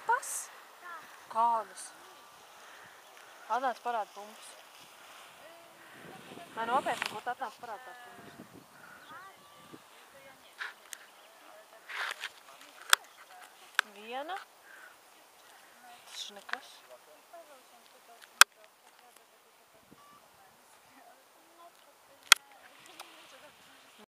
Pumpas? Kādas? Atnāc parāda pumpas. Vai nopietni, ko tu atnāc parāda tās pumpas? Viena? Tas ir nekas.